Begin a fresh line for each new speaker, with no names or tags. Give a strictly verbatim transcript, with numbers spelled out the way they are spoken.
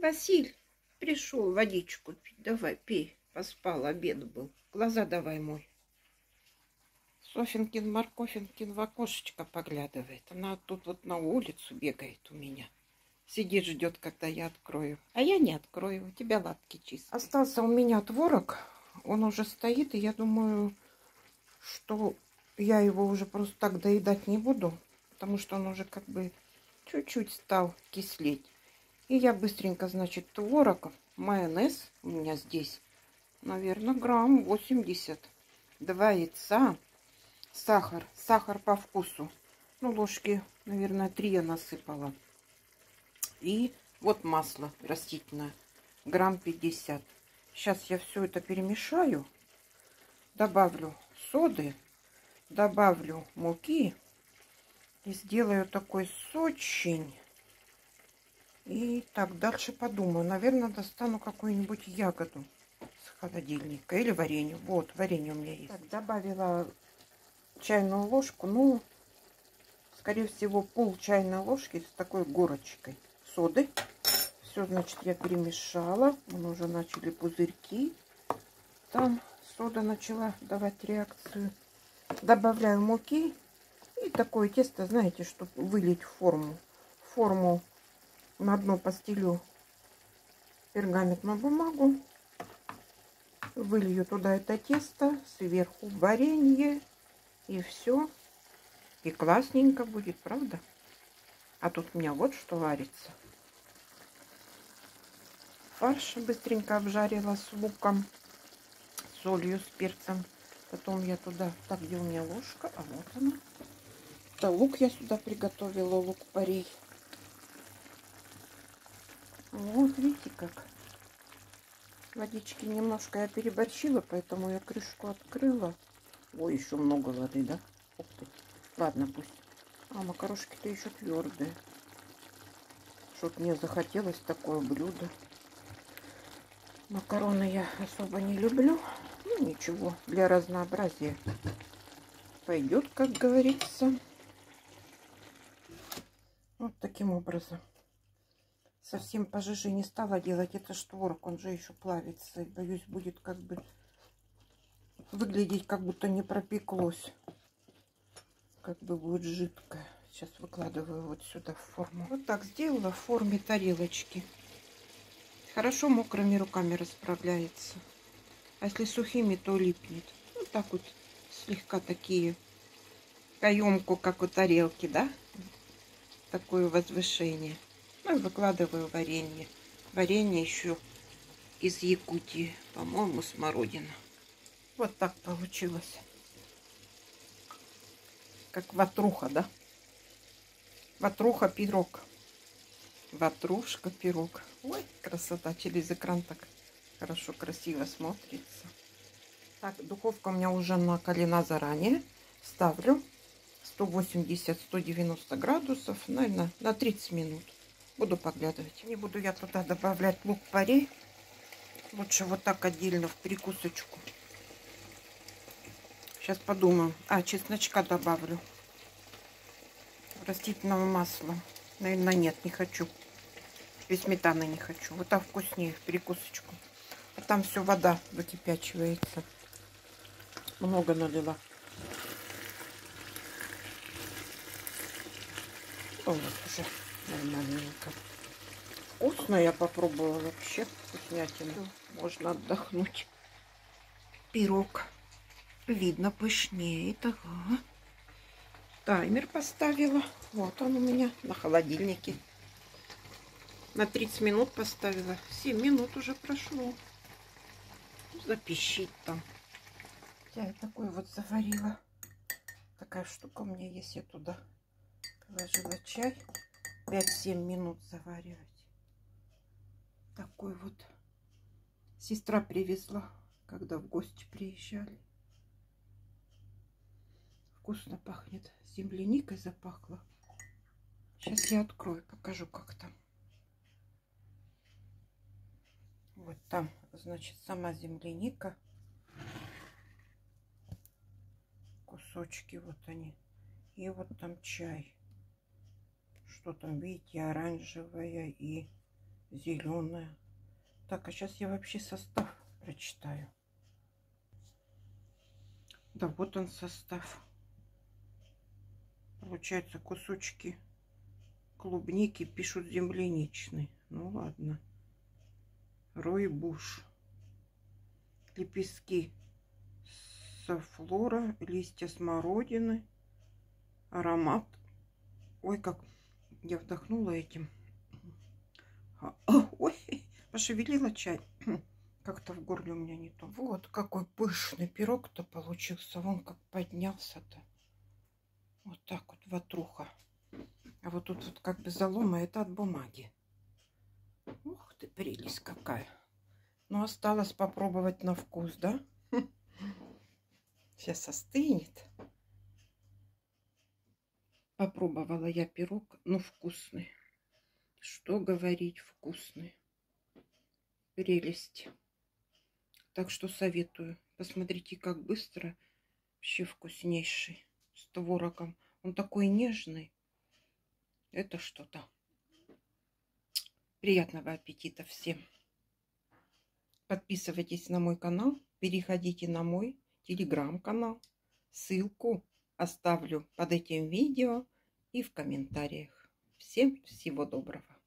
Василь пришел водичку пить. Давай, пей. Поспал, обед был. Глаза давай мой. Софинкин, Маркофинкин в окошечко поглядывает. Она тут вот на улицу бегает у меня. Сидит, ждет, когда я открою. А я не открою. У тебя лапки чистые. Остался у меня творог. Он уже стоит, и я думаю, что я его уже просто так доедать не буду. Потому что он уже как бы чуть-чуть стал кислеть. И я быстренько, значит, творог, майонез у меня здесь, наверное, грамм восемьдесят. Два яйца, сахар, сахар по вкусу. Ну, ложки, наверное, три я насыпала. И вот масло растительное, грамм пятьдесят. Сейчас я все это перемешаю, добавлю соды, добавлю муки и сделаю такой сочень. И так, дальше подумаю. Наверное, достану какую-нибудь ягоду с холодильника. Или варенье. Вот, варенье у меня есть. Так, добавила чайную ложку. Ну, скорее всего, пол чайной ложки с такой горочкой соды. Все, значит, я перемешала. Мы уже начали пузырьки. Там сода начала давать реакцию. Добавляю муки. И такое тесто, знаете, чтобы вылить в форму. В форму на дно постелю пергаментную бумагу, вылью туда это тесто, сверху варенье, и все. И классненько будет, правда? А тут у меня вот что варится. Фарш быстренько обжарила с луком, солью, с перцем. Потом я туда, так, где у меня ложка, а вот она. Да, лук я сюда приготовила, лук-порей. Вот, видите как. Водички немножко я переборщила, поэтому я крышку открыла. Ой, еще много воды, да? Ух ты. Ладно, пусть. А макарошки-то еще твердые. Что-то мне захотелось такое блюдо. Макароны я особо не люблю. Ну, ничего, для разнообразия пойдет, как говорится. Вот таким образом. Совсем пожиже не стала делать. Это ж творог, он же еще плавится. И боюсь, будет как бы выглядеть, как будто не пропеклось. Как бы будет жидкое. Сейчас выкладываю вот сюда в форму. Вот так сделала в форме тарелочки. Хорошо мокрыми руками расправляется. А если сухими, то липнет. Вот так вот слегка такие каемку, как у тарелки, да? Такое возвышение. Ну и выкладываю варенье. Варенье еще из Якутии. По-моему, смородина. Вот так получилось. Как ватруха, да? Ватруха, пирог. Ватрушка, пирог. Ой, красота. Через экран так хорошо, красиво смотрится. Так, духовка у меня уже накалена заранее. Ставлю сто восемьдесят — сто девяносто градусов, наверное, на тридцать минут. Буду поглядывать. Не буду я туда добавлять лук-порей. Лучше вот так отдельно в прикусочку. Сейчас подумаю. А, чесночка добавлю. Растительного масла. Наверное, нет, не хочу. И сметаны не хочу. Вот так вкуснее, в перекусочку. А там все вода выкипячивается. Много налила. О, вот уже нормальненько. Вкусно, я попробовала вообще. Вкуснятина. Можно отдохнуть. Пирог. Видно пышнее. Ага. Таймер поставила. Вот он у меня на холодильнике. На тридцать минут поставила. семь минут уже прошло. Запищит там. Я такой вот заварила. Такая штука у меня есть. Я туда положила чай. пять-семь минут заваривать. Такой вот. Сестра привезла, когда в гости приезжали. Вкусно пахнет. Земляникой запахло. Сейчас я открою, покажу, как там. Вот там, значит, сама земляника. Кусочки, вот они. И вот там чай. Что там, видите, оранжевая и зеленая. Так, а сейчас я вообще состав прочитаю. Да, вот он состав. Получается, кусочки клубники пишут земляничный. Ну ладно. Ройбуш. Лепестки софлора, листья смородины, аромат. Ой, как я вдохнула этим. А, ой, пошевелила чай. Как-то в горле у меня не то. Вот какой пышный пирог-то получился. Вон как поднялся-то. Вот так вот ватруха. А вот тут вот как бы залома, это от бумаги. Ух ты, прелесть какая. Ну, осталось попробовать на вкус, да? Сейчас остынет. Попробовала я пирог, ну вкусный. Что говорить, вкусный. Прелесть. Так что советую. Посмотрите, как быстро. Вообще вкуснейший. С творогом. Он такой нежный. Это что-то. Приятного аппетита всем. Подписывайтесь на мой канал. Переходите на мой телеграм-канал. Ссылку оставлю под этим видео и в комментариях. Всем всего доброго.